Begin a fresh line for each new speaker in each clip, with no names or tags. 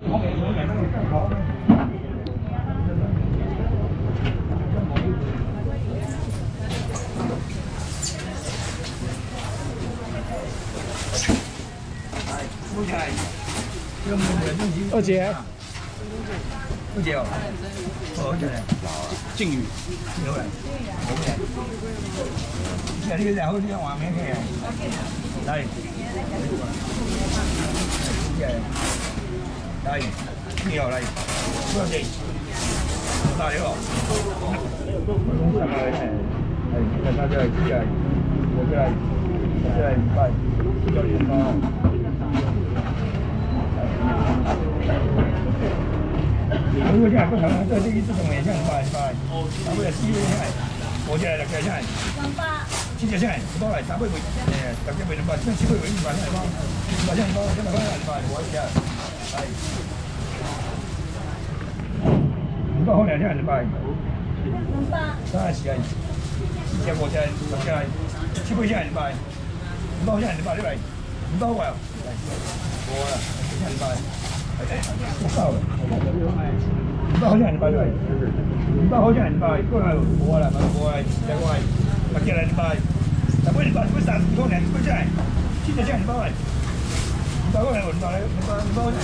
二姐，
二姐哦，二姐，
靖宇，
有嘞，现在你然后你话咩嘅？嚟，嚟，你又嚟，多謝，大佬，係，大家即係，拜，有啲多。 如果现在不可能，这种也像拜，咱们的机会现在，我现在这个现在，现在不到来，咱们大家为了把这机会为你把现在包，把现在包，现在包来拜，我一下，哎，你包好两下子拜，当然是啊，现在我现在现在机会现在拜，你包现在拜对来，你包我啊，我啊，现在拜。 我到了，你到好像你拜对，你到好像你拜，过来我来，过来，再过来，再进来你拜，再不你拜，不三你过来，不进来，现在这样你拜来，你拜过来，你拜来，你拜过来，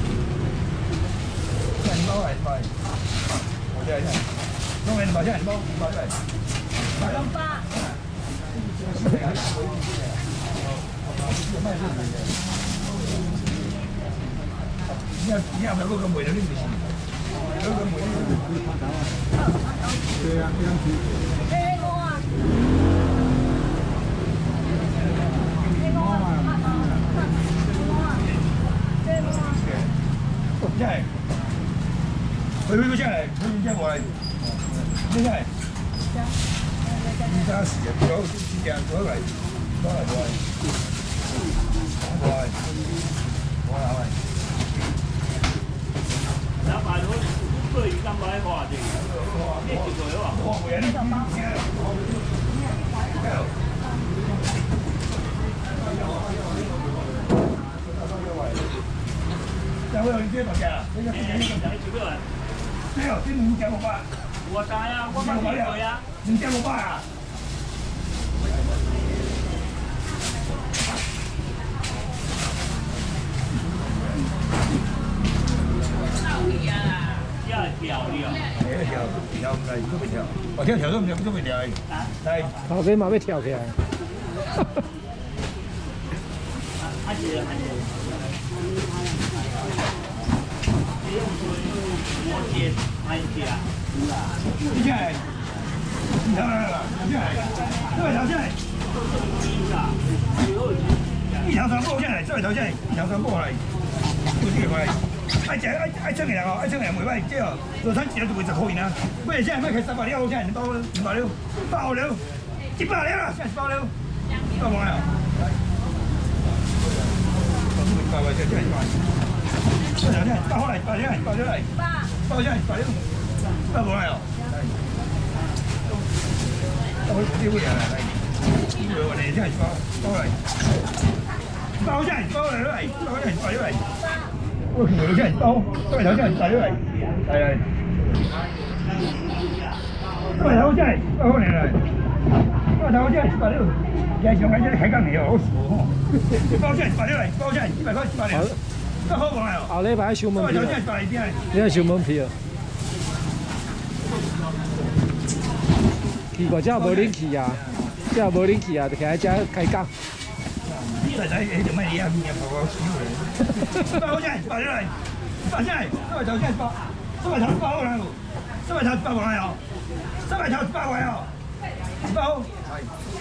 这样你拜来，你拜，我这样，弄来你拜这样你拜过来，拜龙八。你要不要个梅的那个行？那个梅。对呀，这样子。黑锅啊！黑锅啊！下来，回下来，回下过来，接下来。你打死的，走，这样过来，过来，过来，过来，过来。
两百多，对300块的，你一个哇？
然后你这多少钱？这个1
个。
没有，这你讲我吧。
我知呀，我买几个呀？
你讲我吧啊？
要调了，
调唔嚟，都未調，我聽調都唔調，都未調。嚟，
後邊嘛要跳起來。
阿姐，我姐，阿姐啊，
你下來，你下來啦，你下來，這位頭先，一條船過下來，這位頭先，一條船過來，過去過來。 愛稱嘅人哦，愛稱嘅人袂歹，即哦，落餐一日就會10塊錢啊。不然現在賣開300了，現在200了，200了，100了啦，現在100了，100冇啦。100塊，現在100。現在100好來，100了，100了來，100現在100了，100冇啦哦。我這位啊來，我哋現在100來，100現在100來來，100現在100來。 我條女真係多，因為頭真係大咗嚟，係。因為頭真係包嚟嚟，因為頭真係100了，日常喺啲開工嚟哦，好傻嗬。包真係100了嚟，包真係100塊100了，都好講嚟哦。
後禮拜收門票。因為頭真係100邊嚟。你係收門票。奇怪，這無恁去啊？這無恁去啊？就喺遮開工。
仔仔，你做乜嘢啊？面又破少嚟，包真係100了嚟，100真係，因為頭真係100，因為頭100好啦，因為頭100來哦，因為頭100位哦，100好，係。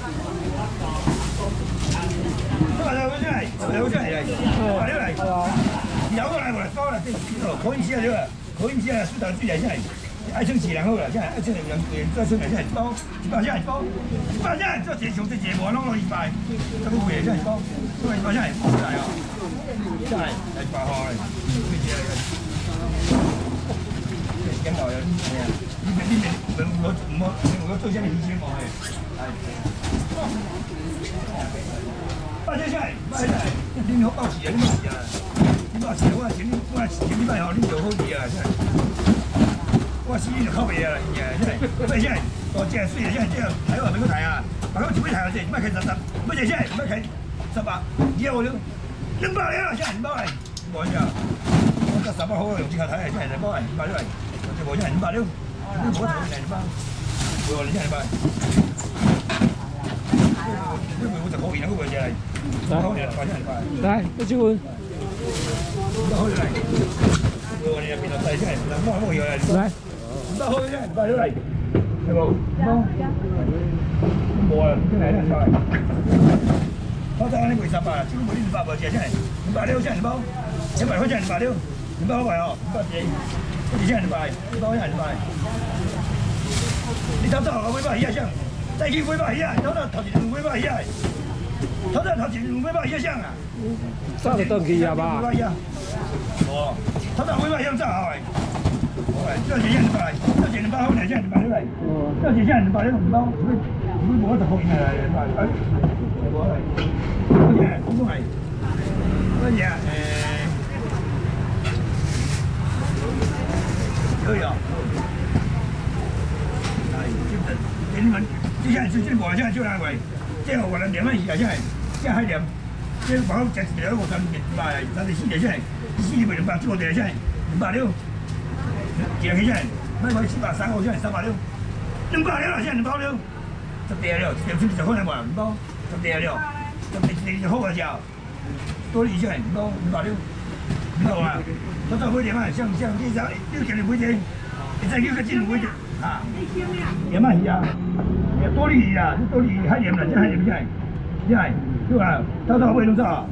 因為頭真係，因為頭真係嚟，100了嚟，有個嚟過嚟包啦，可以試下咗啦，可以試下蘇頭豬仔真係。 愛稱2人好啦，真係愛稱2人，再稱嚟真係包，100真係包，100真係做這上這節目攞到200，這個貴真係包，因為100真係包大哦，真係100號嚟，咩嘢嚟？咁又有係啊？我做真係以前冇係，100真係，100真係，你好包時啊？你包時啊？我前你摆吼，你就好啲啊，真系。我死你就靠背啊，真系。所以真系，多只水啊，真系，睇我俾佢睇啊，把我准备睇下先，唔好开10，唔好先，唔好开18，以後了，200了，真系200嚟，冇呀。我得18好用，即刻睇下，真系200嚟，200了，我冇真系200了，你冇睇真系200，我你真系200。你會50好現啊，嗰個嘢嚟，好嘢，快真係快。
來，不結婚。
好嘢嚟，我哋入邊就細真係，冇嘢嚟。嚟，唔得好啫，快啲嚟，有冇？冇啊，真係真係。我睇下呢個18啊，只不過呢200個字真係200了，真係2包，100塊真係200了，200好貴哦，200幾，好似真係200，200真係200。你睇到我200以上。再去200以下，頭前200以下，頭前200以上啊！
上得登記啊吧？
哦，頭500以上真係好誒，好誒，這幾件200，這幾200好兩件200嚟，這幾件200呢2包，你冇得好嘢嚟，200，冇嚟，好嘢，好係，乜嘢可以啊，係，給你們。即係最無真係最難為，即係我哋2蚊以下真係，即係2，即係講隻2個3塊，但係4隻真係4塊200，我哋真係200了，2起真係，乜鬼700 3個真係300了，200了真係2包了，10了，10先就可能話2包，10了，10好嘅時候，多啲真係2包200了，2包啊，多少每點啊，像呢隻6每隻，你再要個金每隻啊，2蚊以下。多利啊，多利海鹽啦，真係海鹽真係，真係，對吧？到會弄啥？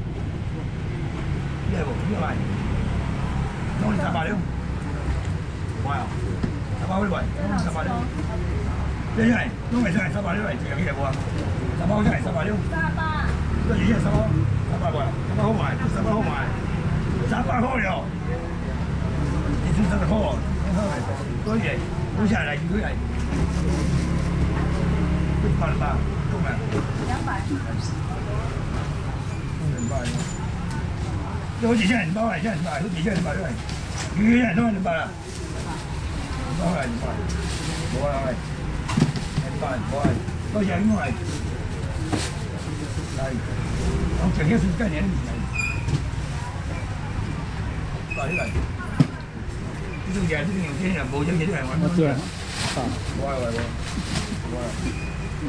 呢個呢個嚟，弄300了，哇，300會貴，300了，真係，弄嚟真係300了嚟，這個幾多啊？300真係300了，這幾件300貴，300好賣，300好賣，300好了，你算300好，多嘢，多下來幾個嚟。200吧，夠未？200。200。好似真係200嚟，真係200，好似真係200嚟。魚真係都係200啦。200嚟200，冇啦係。200冇係，多謝應該係。係，我前幾次今年係。200嚟。呢種嘢呢種嘢又冇咗嘢都係揾。
對。啊。
冇係喎，冇係。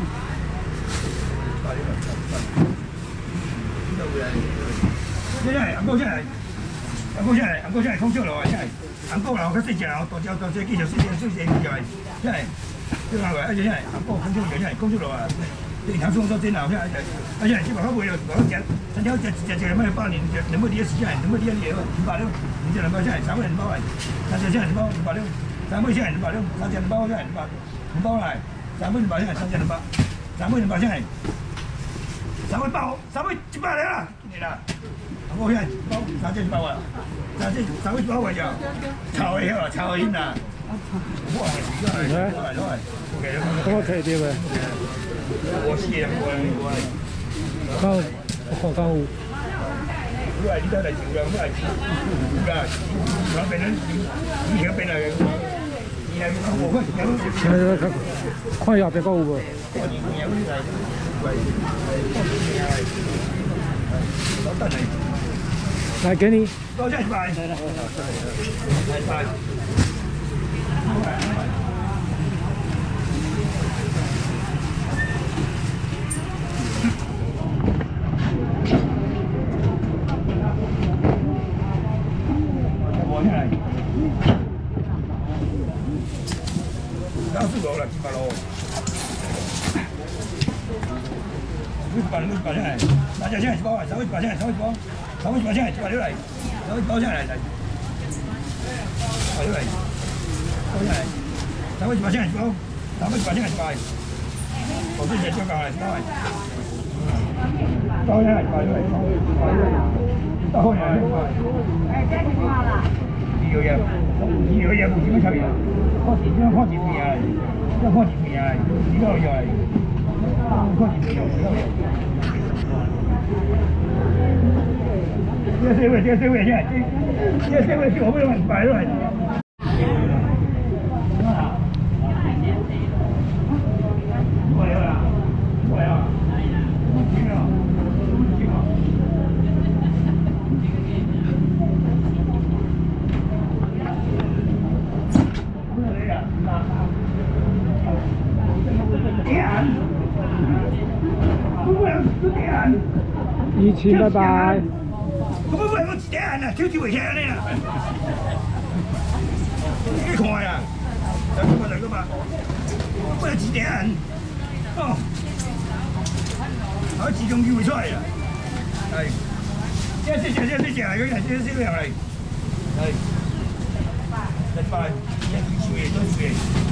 真係，阿哥真係通宵咯，真係，阿哥啦，我識食啊，到這幾條水就係，真係，真係話，真係，阿哥通宵就真係通宵咯啊！你睇中咗真啊，真係，真係，即係佢會有講隻，甚至隻咩8年，你冇啲時間，你冇啲嘢200了，你隻2包真係3個人2包嚟，3隻真係2包200了，3個真係200了，3隻2包真係200包嚟，3個200真係3隻2包，3個200真係。3個包，3個100嚟啦，你啦，我現在包3隻100啊，3個100位就，炒起啊，炒起啦，哇，
我可以啲咩？
我試啊，我
剛有。
都係呢度嚟照樣都係，㗎，兩邊咧，呢兩邊係，然後我
現在看下邊個有無？來給你。
多謝曬。100咯。100真係，大隻真係包，手100真係，手100包，手100真係100了嚟，手100真係嚟，100了嚟，包真係，手100真係包，手100真係100，我先隻腳嚟包係，包真係100了嚟，包開嚟100。呢個嘢冇點樣抽嘢，開錢片啊，一開錢片啊，呢個又係。開始有， 这社会，这社会现在，这社会是我们摆出来的。过来了，过来了，听了，听了。
怡清，拜拜。
我不会，我一点啊，跳跳会起来呢。你看呀，来个吧，我一点哦，好自动就会出来啦。係，這食，嗰人這樣嚟，係，一班一煮嘢都煮嘢，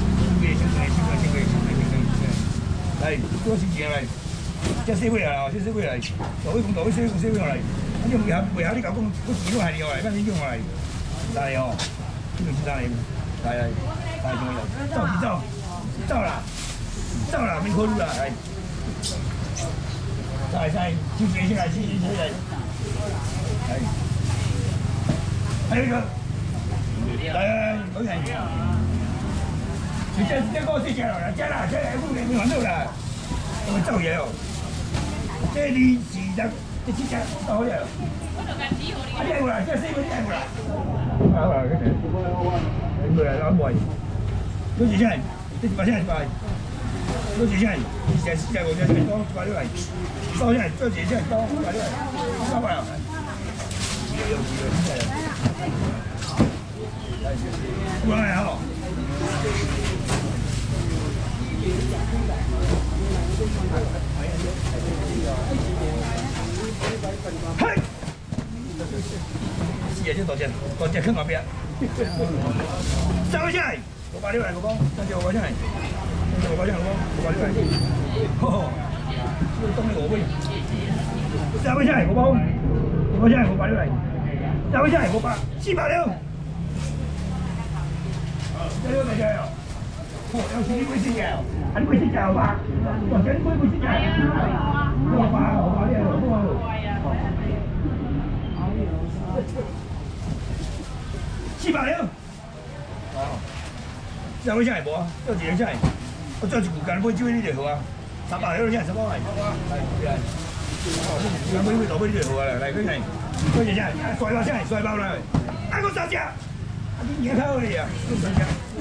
係多時間嚟，這社會嚟，這社會嚟，社會公道，社會嚟，咁就為下啲狗公，嗰時都係嚟，乜嘢用嚟，但係哦，呢個是但嚟，係仲有，走啦，沒可路啦，係，係，就接下來，係，還有一個，來，嗰人，你這個是假啦，這不沒玩到啦，我走嘢哦，這裡是得，這是假，到了，啊，這個啦，這是個這個啦，啊，嗰個，來，來，多少錢？這8千塊。多少錢？四隻5隻多買咗嚟，多錢？多幾錢？多買咗嚟，300啊！有真係。過來好。嘿！四隻多隻坑嗰邊。300錢，我買咗嚟，我講，3隻500錢。我把這樣我把這個，呵，這東西我會，3位錢，我包，5個錢，我把這個，3位錢，我把700了，這個咩嘢？哦，有錢你會食嘅，你會食嘅係嘛？或者你會食嘅？我把呢個都好，700了，3位錢冇啊？有幾多錢？我做一股間，買酒你就好啊，300了，現在300塊，係，買老杯你就好啊，嚟嗰陣，嗰陣真係衰爆啦，啊個3隻，啊啲嘢溝你啊，都3隻，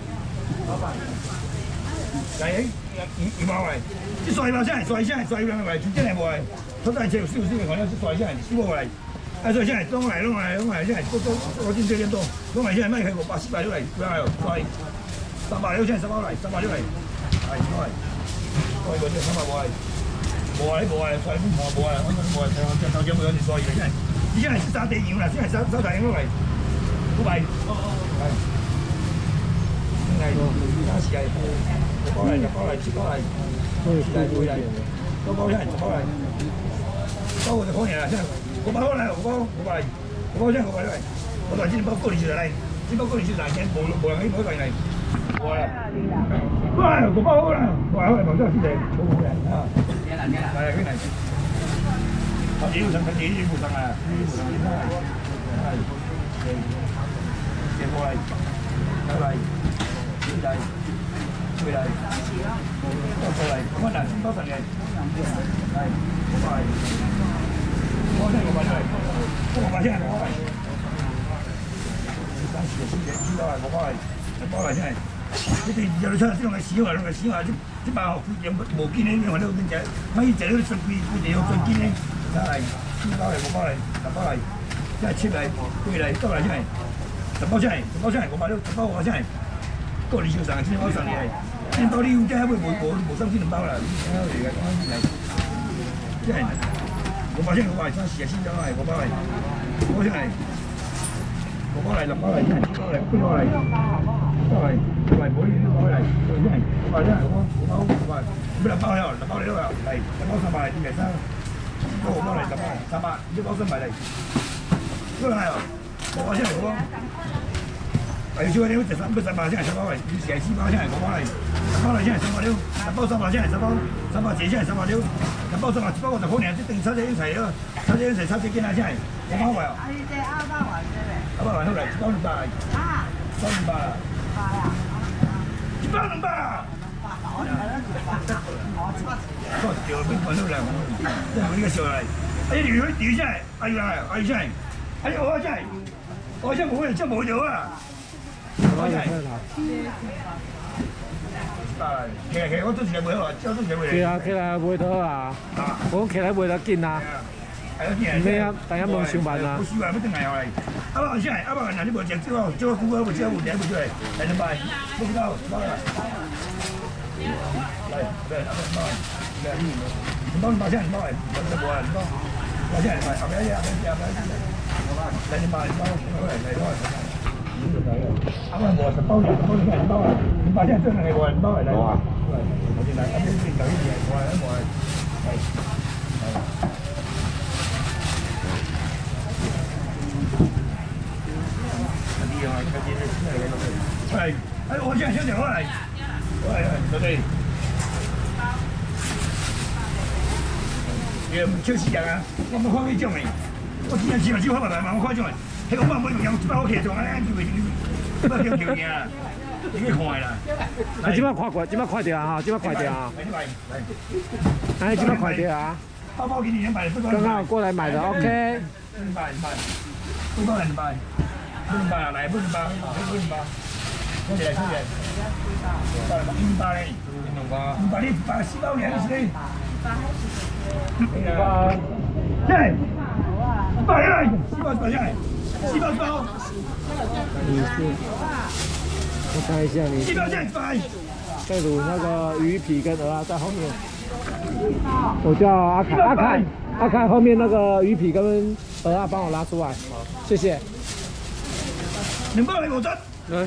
嚟2包嚟，啲衰爆真係衰兩嚟，真係冇嚟，佢真係少少嘅，可能啲衰真係少冇嚟，啊衰真係攞嚟真係多啲真多，攞嚟真係咩係600、700嚟，佢係衰，300了真係3包嚟，300了嚟。係應該係，嗰啲300冇係，衰唔冇啊，冇啊，頭先冇有啲衰嘅，真係收地樣啦，真係收大樣落嚟，好弊，係，真係當時係10包嚟，7包嚟，會嚟，多包真係10包嚟，多我就講嘢啦，真係5包嚟，5包真係5包嚟，我頭先包高年數嚟，先包高年數嚟，冇人起冇人嚟。過啦，哇！個包好啦，哇！好嚟廣州先嚟，好好嘅啊！係啊，佢嚟，他自己上，他自己不上啊，係，過嚟，過嚟，過嚟，過嚟，咁啊，先包神嘅，係，過嚟，我先過嚟，我先過嚟，當時先至知道係過嚟。包嚟真係，你哋有你出嚟先用嚟試下，啲包有無堅咧，我都邊隻，咪隻都最貴有最堅咧，真係10包嚟5包嚟10包嚟，真係切嚟貴嚟多嚟真係，10包真係我買咗10包我真係，個年少上先包上嚟係，10包你要真係會冇3千2包啦，嚟嘅講緊係，真係我買真係真係試下先咗係5包嚟，我真係5包嚟10包嚟真係10包嚟5包嚟。係，唔係每啲攞嚟，真係，或者係我咩包嚟都有，係10包300嚟，點嚟生？嗰個包嚟10包300，一包300嚟，嗰個係，我真係好，係还有小料13不300现在300块，你现在400现在500块，300现在360，3包300现在300节现在360，3包300150块呢，这等于炒这样菜了，炒这样菜炒这斤啊现在500块哦。
啊，你这200万的嘞
200万好来，1包200，
啊
1包200啦
，200呀
，1包200啦。我叫你滚出来，这我一个小来，哎，你现在，哎呀，哎现在，哎呀，我现在，我现在不会，这没有啊。
我也看啦。
我做起来袂好啊，做起来袂。
对啊，起来袂得啊。我起来袂得紧啊。咩啊？大家忙上班啊。
不需要，不等来来。阿爸现在，阿爸那你无食酒啊？酒股我无酒，有点不出来，来200，不知道，200了。来，对，阿爸200，来，200现在200，我这无啊200，我现在200，阿爸呀，阿爸来200，来多少？阿爸无10包200现在200啊，200现在真係我200嚟。好啊。我哋嚟，阿爸先搞啲嘢，我係我係。係，我現在小姐過來，對對。超市人啊，我冇看呢種嘅，我之前試過少開埋，我看種嘅，迄個我冇用100塊錢做，安尼叫佢叫叫爾，你去看啦。
啊，即擺快過，即擺快點啊！即擺快點啊！哎，即擺快點啊！
包包給你200，不
剛剛過來買的 ，OK。
200，不包200，不200啊，來不200，不200，收起來收起來，200嘞，200你4包200是嘞。200，现在100来，400现在，400包。
你是，我看一下你。
400现在100。
再卤那个鱼皮跟鹅啊在后面。我叫阿凯，阿凯后面那个鱼皮跟鹅啊帮我拉出来，谢谢。
2包嚟5針。
來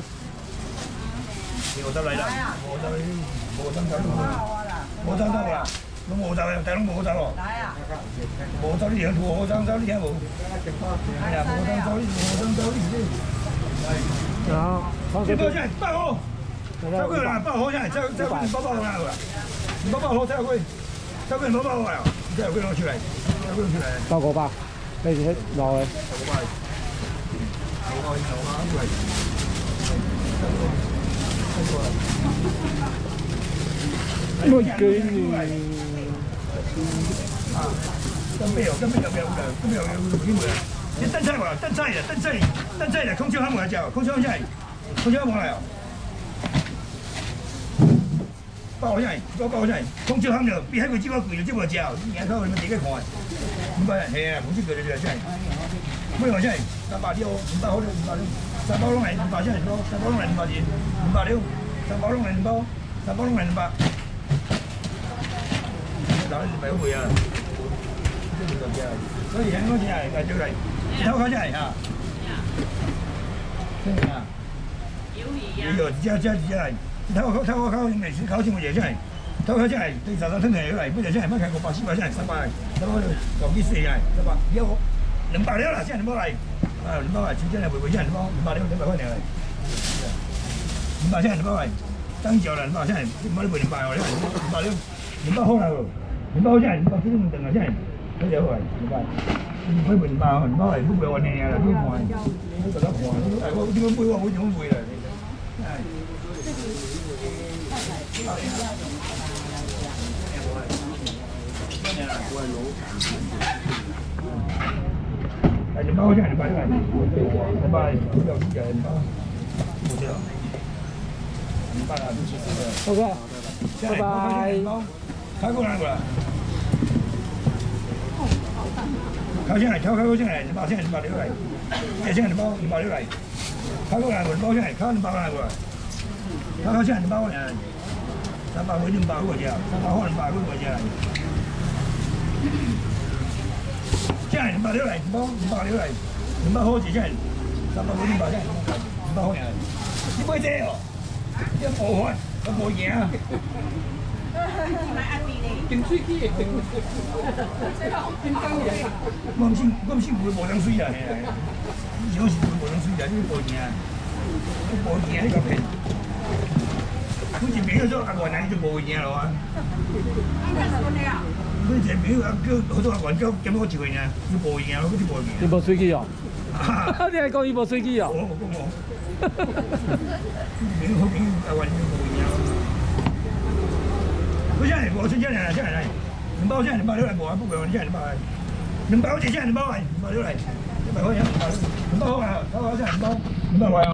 5針嚟啦，5針走，5針走啦，攏5針嘅，大攏5針喎。來啊！5針你聽5針走，你聽無？係啊，5針走，5針走，你知？
然後
這包現在8號，超過啦，8號現在超過2包啦，2包好超過2包啦，即係佢攞出嚟，佢攞出嚟。
包個吧，你哋攞嘅。 我給你。根本有你等菜嘛，等菜啦，空氣喊我來叫，空氣喊來哦。包下來，包下來，空氣喊了，比海貴這麼貴，這麼叫，你眼頭你們自己看。唔係，係啊，冇這個就係。每個先360，200好了，260。 3包攏來200現在2包，3包攏來200錢，260，3包攏來2包，3包攏來200。嗱，你咪好貴啊！所以香港錢係嚟嚟，偷烤錢係嚇。真係啊！有加嚟，偷烤美食烤錢我嘢真係，偷烤錢係對實實吞嚟嚟，不就真係乜睇過800、400真係300，300講幾4係300，而家我200了啦，現在2包嚟。 啊，200塊，真係回現在2包，200塊嚟，200現在2包嚟，增少啦，200現在200你回200喎，你200好啦喎，200好現在200幾多等啊，現在幾多塊200，你回200喎，200係不會話你啊啦，你看，你覺得看，我點樣回我點樣回啦？2包現在200嚟，200不要200，冇錯，200啦，OK，拜拜。開過來過啦，開先嚟，開先嚟，200先嚟，200嚟，現在2包200嚟，開過來2包先嚟，開2包嚟過來，開先嚟2包嚟，300回200過嚟，300好200過嚟。 現在200嚟，2包200嚟，200好幾錢？300回200錢，200好嘢。你買這哦？一冇開，我冇贏啊！勁水機嘅，我唔信會無當水啊！以前我是無當水啊，你冇贏啊！ 无赢你个骗。我一朋友说阿元来就无赢咯啊。我一朋友叫好多阿元叫减我一回呢，就无赢咯，我就无赢。
你无水机哦？你还讲伊无水机哦？
我讲我。朋友好朋友阿元就无赢。我现在无，现在来，现在来，2包现在2包了来，无啊不贵，现在2包来，2包这现在2包来，2包了来，100块钱2包，2包好啊，2包现在2包，200块啊。